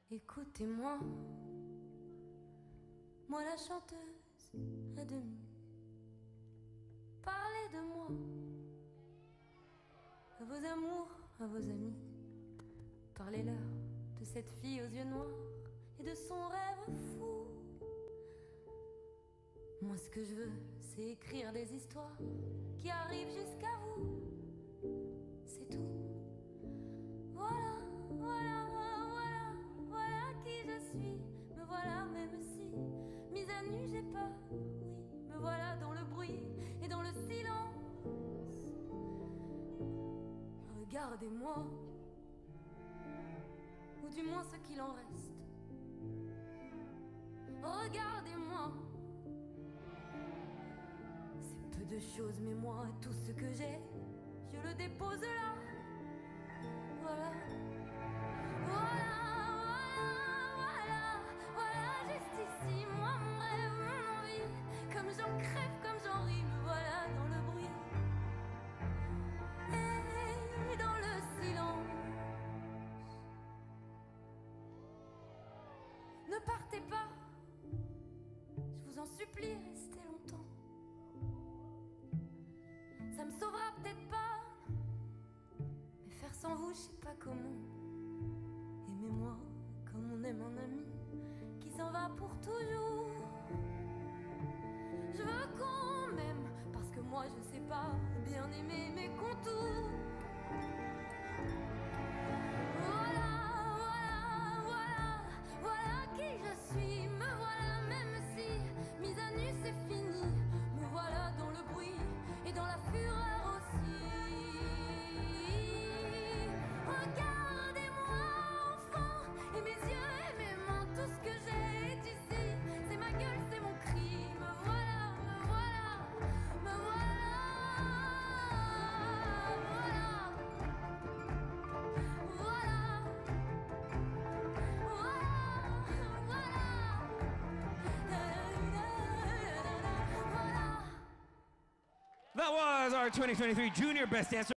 Écoutez-moi, moi la chanteuse à demi. Parlez de moi, à vos amours, à vos amis. Parlez-leur de cette fille aux yeux noirs et de son rêve fou. Moi ce que je veux, c'est écrire des histoires qui arrivent jusqu'à vous. C'est tout. Voilà, voilà, voilà, voilà qui je suis. Me voilà même si, mise à nu j'ai peur, oui. Me voilà dans le bruit et dans le silence. Regardez-moi, ou du moins ce qu'il en reste. Regardez-moi. C'est peu de choses, mais moi, tout ce que j'ai, je le dépose là. Voilà. Voilà, voilà, voilà, voilà, juste ici, moi, mon rêve, mon envie. Comme j'en crève, comme j'en ris, me voilà dans le bruit et dans le silence. Ne partez pas, je vous en supplie, restez longtemps. Ça me sauvera peut-être pas, mais faire sans vous, je sais pas comment. Aimez-moi comme on aime un ami qui s'en va pour toujours. Je veux qu'on m'aime parce que moi je sais pas bien aimer mes contours. Voilà, voilà, voilà, voilà qui je suis. Me voilà même si mise à nu c'est fini. Me voilà dans le bruit et dans la fureur aussi. Regardez-moi enfant, et mes yeux et mes mains, tout ce que j'ai est ici. C'est ma gueule, c'est mon cri. Me voilà, me voilà, me voilà. Voilà, voilà, voilà, voilà. That was our 2023 Junior Best Dancer.